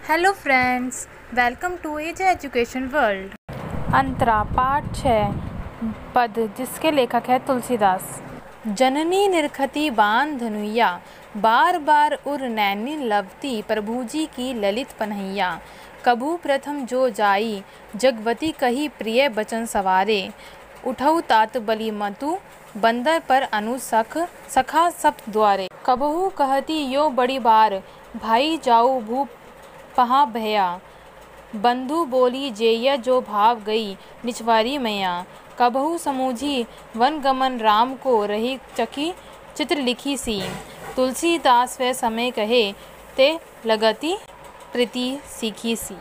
Hello friends, welcome to edge education world. Antara पाठ 6 पद जिसके लेखक है तुलसीदास। जननी निरखती बान धनुया, बार बार उर नैनी लवती प्रभु जी की ललित पन्हैया। कभू प्रथम जो जाई जगवती कही प्रिय बचन सवारे, उठऊ तात बलि मतु बंदर पर अनुसख सखा सप्त द्वारे। कबहू कहती यो बड़ी बार, भाई जाऊ भूप पहा भया, बंधु बोली जेय जो भाव गई निचवारी मैया। कबहू समूझी वन गमन राम को रही चकी चित्र लिखी सी, तुलसीदास वह समय कहे ते लगती प्रीति सीखी सी।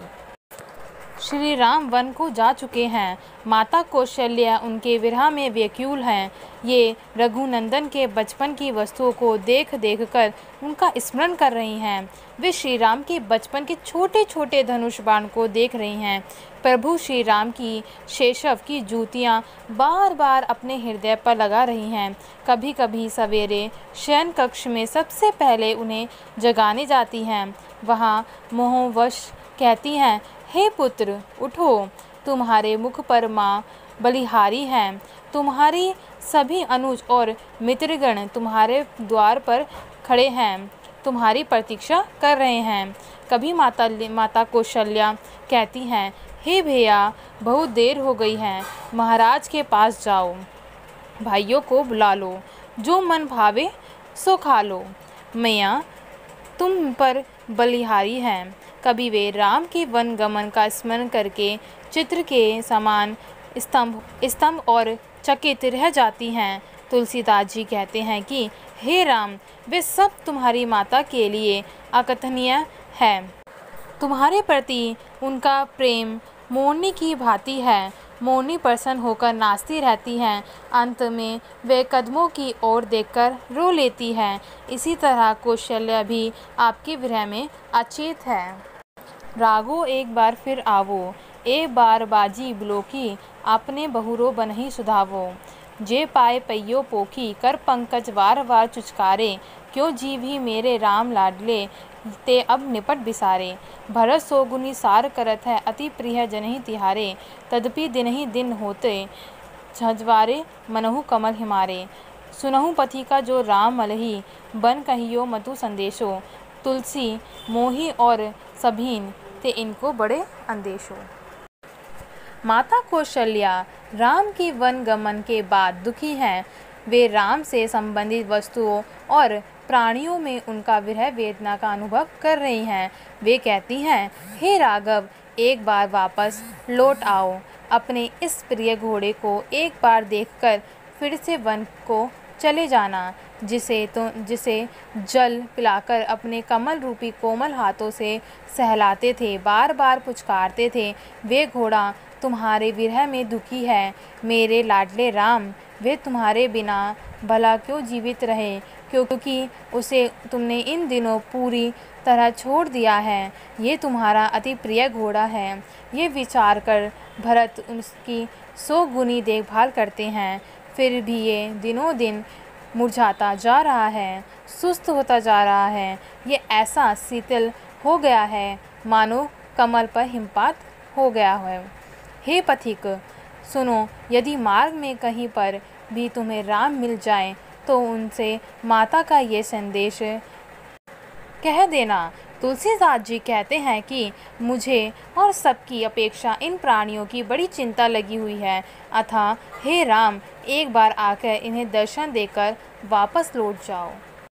श्री राम वन को जा चुके हैं। माता कौशल्या उनके विरह में व्याकुल हैं। ये रघुनंदन के बचपन की वस्तुओं को देख देख कर उनका स्मरण कर रही हैं। वे श्री राम के बचपन के छोटे छोटे धनुष बाण को देख रही हैं। प्रभु श्री राम की शेषव की जूतियाँ बार बार अपने हृदय पर लगा रही हैं। कभी कभी सवेरे शयन कक्ष में सबसे पहले उन्हें जगाने जाती हैं। वहाँ मोहवश कहती हैं, हे पुत्र उठो, तुम्हारे मुख पर माँ बलिहारी हैं। तुम्हारी सभी अनुज और मित्रगण तुम्हारे द्वार पर खड़े हैं, तुम्हारी प्रतीक्षा कर रहे हैं। कभी माता कौशल्या कहती हैं, हे भैया बहुत देर हो गई है, महाराज के पास जाओ, भाइयों को बुला लो, जो मन भावे सो खा लो, मैया तुम पर बलिहारी हैं। कभी वे राम के वन गमन का स्मरण करके चित्र के समान स्तंभ और चकित रह जाती हैं। तुलसीदास जी कहते हैं कि हे राम, वे सब तुम्हारी माता के लिए अकथनीय है। तुम्हारे प्रति उनका प्रेम मोरनी की भांति है। मोरनी प्रसन्न होकर नाचती रहती हैं, अंत में वे कदमों की ओर देखकर रो लेती हैं। इसी तरह कौशल्या भी आपके विरह में अचेत है। रागो एक बार फिर आवो, ए बार बाजी बिलोकी, आपने बहुरो बनही सुधावो। जे पाए पइयो पोखी, कर पंकज वार वार चुचकारे, क्यों जीव ही मेरे राम लाडले, ते अब निपट बिसारे। भरत सोगुनी सार करत है, अति प्रिय जनहि तिहारे, तदपि दिनहि दिन होते, झजवारे मनहु कमल हिमारे। सुनहु पथि का जो राम मलही, बन कहियो मतु संदेशो, तुलसी मोही और सभीन ते इनको बड़े अंदेशो। माता कौशल्या राम की वन गमन के बाद दुखी हैं। वे राम से संबंधित वस्तुओं और प्राणियों में उनका विरह वेदना का अनुभव कर रही हैं। वे कहती हैं, हे राघव एक बार वापस लौट आओ, अपने इस प्रिय घोड़े को एक बार देखकर फिर से वन को चले जाना, जिसे जल पिलाकर अपने कमल रूपी कोमल हाथों से सहलाते थे, बार बार पुचकारते थे। वे घोड़ा तुम्हारे विरह में दुखी है, मेरे लाडले राम, वे तुम्हारे बिना भला क्यों जीवित रहे, क्योंकि उसे तुमने इन दिनों पूरी तरह छोड़ दिया है। ये तुम्हारा अति प्रिय घोड़ा है। ये विचार कर भरत उसकी 100 गुनी देखभाल करते हैं, फिर भी ये दिनों दिन मुरझाता जा रहा है, सुस्त होता जा रहा है। ये ऐसा शीतल हो गया है मानो कमल पर हिमपात हो गया है। हे पथिक सुनो, यदि मार्ग में कहीं पर भी तुम्हें राम मिल जाए तो उनसे माता का ये संदेश कह देना। तुलसीदास जी कहते हैं कि मुझे और सबकी अपेक्षा इन प्राणियों की बड़ी चिंता लगी हुई है, अतः हे राम एक बार आकर इन्हें दर्शन देकर वापस लौट जाओ।